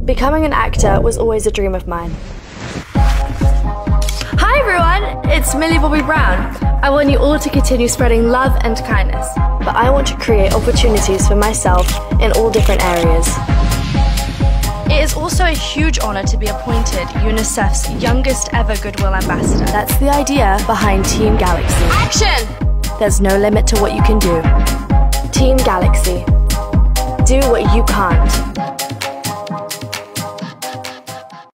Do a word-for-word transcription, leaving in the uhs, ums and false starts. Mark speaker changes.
Speaker 1: Becoming an actor was always a dream of mine. Hi everyone, it's Millie Bobby Brown. I want you all to continue spreading love and kindness. But I want to create opportunities for myself in all different areas. It is also a huge honour to be appointed UNICEF's youngest ever Goodwill Ambassador. That's the idea behind Team Galaxy. Action! There's no limit to what you can do. Team Galaxy. Do what you can't.